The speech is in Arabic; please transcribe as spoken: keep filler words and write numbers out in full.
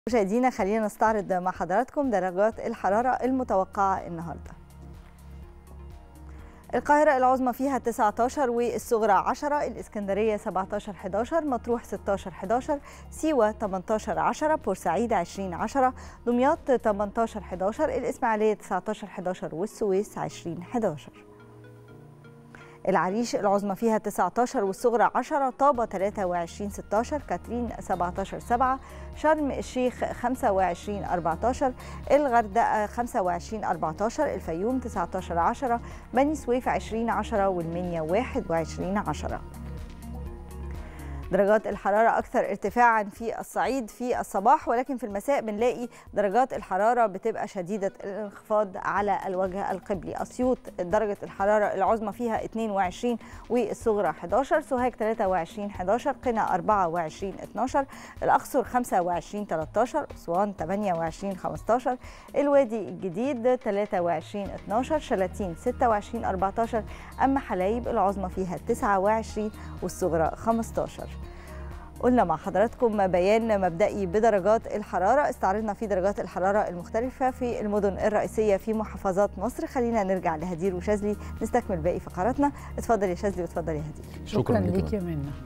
مشاهدينا خلينا نستعرض مع حضراتكم درجات الحرارة المتوقعة النهاردة. القاهرة العظمى فيها تسعة عشر والصغرى عشرة، الإسكندرية سبعة عشر إحدى عشر، مطروح ستة عشر إحدى عشر، سيوة ثمانية عشر عشرة، بورسعيد عشرين عشرة، دمياط ثمانية عشر إحدى عشر، الإسماعيلية تسعة عشر إحدى عشر والسويس عشرين إحدى عشر. العريش العظمى فيها تسعة عشر والصغرى عشرة، طابة ثلاثة وعشرين ستة عشر، كاترين سبعة عشر سبعة، شرم الشيخ خمسة وعشرين أربعة عشر، الغردقة خمسة وعشرين أربعة عشر، الفيوم تسعة عشر عشرة، بني سويف عشرين عشرة، والمنيا واحد وعشرين عشرة. درجات الحرارة أكثر ارتفاعا في الصعيد في الصباح، ولكن في المساء بنلاقي درجات الحرارة بتبقى شديدة الانخفاض على الوجه القبلي. أسيوط درجة الحرارة العظمى فيها اثنين وعشرين والصغرى إحدى عشر، سوهاج ثلاثة وعشرين إحدى عشر، قنا أربعة وعشرين اثني عشر، الأقصر خمسة وعشرين ثلاثة عشر، أسوان ثمانية وعشرين خمسة عشر، الوادي الجديد ثلاثة وعشرين اثني عشر، شلاتين ستة وعشرين أربعة عشر، أما حلايب العظمى فيها تسعة وعشرين والصغرى خمسة عشر. قلنا مع حضراتكم بيان مبدئي بدرجات الحرارة، استعرضنا فيه درجات الحرارة المختلفة في المدن الرئيسية في محافظات مصر. خلينا نرجع لهدير وشاذلي نستكمل باقي فقراتنا. اتفضل يا شاذلي واتفضل يا هدير. شكرا ليك يا منى.